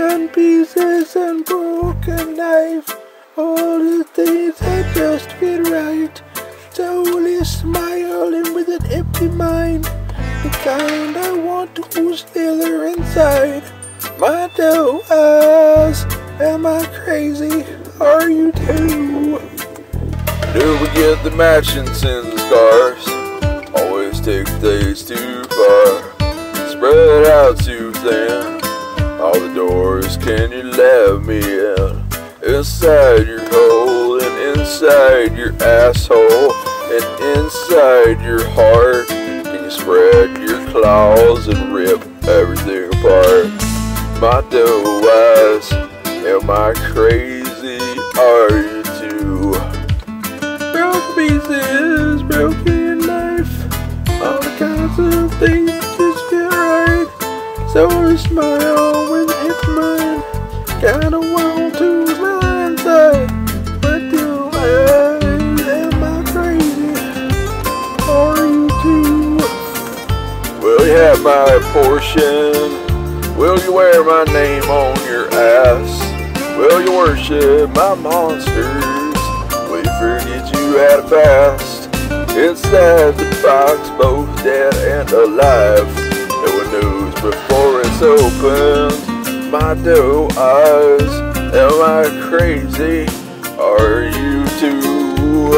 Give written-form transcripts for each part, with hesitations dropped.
broken pieces and broken knife. All the things that just fit right. Slowly smiling with an empty mind. The kind I want to slither inside. My doe eyes, am I crazy? Are you too? Do we get the matching sins and scars? Always take things too far. Spread out too thin. All the doors can you let me in? Inside your hole and inside your asshole and inside your heart. Can you spread your claws and rip everything apart? My doe eyes, am I crazy? Are you too? Broken pieces, broken life. All the kinds of things just feel right. So I smile when it's mine. Kinda want to smile inside. But do I, am I crazy? Are you too? Will you have my portion? Will you wear my name on your ass? Will you worship my monsters? Will you forget you had a past? Inside the box, both dead and alive. No one knows before it's opened. My doe eyes, am I crazy? Are you too?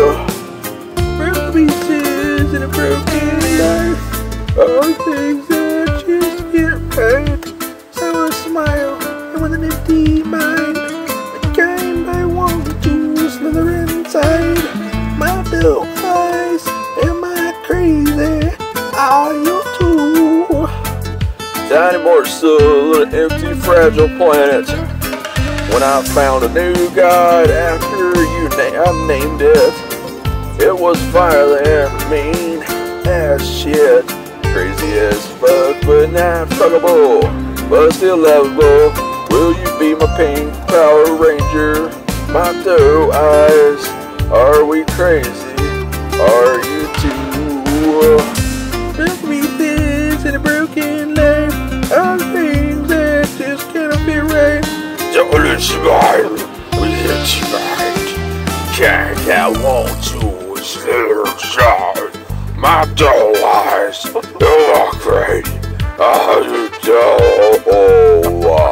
Broken pieces in a broken life. All things that just get right. So I smile and with an empty mind. The kind I want to slither inside. My doe eyes, am I crazy? Are you too? Tiny morsel of an empty, fragile planet. When I found a new god after I named it, it was violent and mean as shit. Crazy as fuck, but not fuckable, but still lovable. Will you be my pink Power Ranger? My doe eyes, are we crazy? Are you too? Broken pieces in a broken life. All things that just cannot be right. Don't smile with it tonight. Can't I want to slither inside? My doe eyes, you are crazy. Are you too?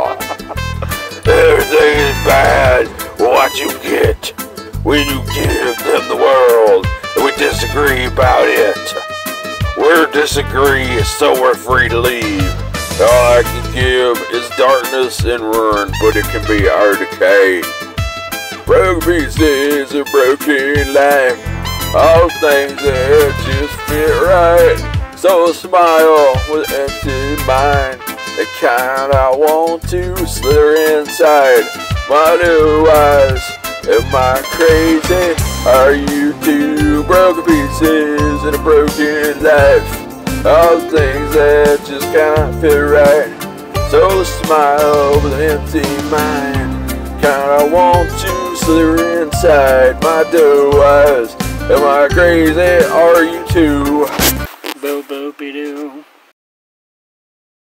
Everything is bad. What you get when you give them the world, and we disagree about it. We're disagree, so we're free to leave. All I can give is darkness and ruin, but it can be our decay. Broken pieces of broken life. All things that just fit right. So smile with empty mind. The kind I want to slither inside. My doe eyes, am I crazy? Are you too? Broken pieces in a broken life. All things that just cannot fit right. So smile with an empty mind. Kinda want to slither inside. My doe eyes, am I crazy? Are you too? Boo boopy doo.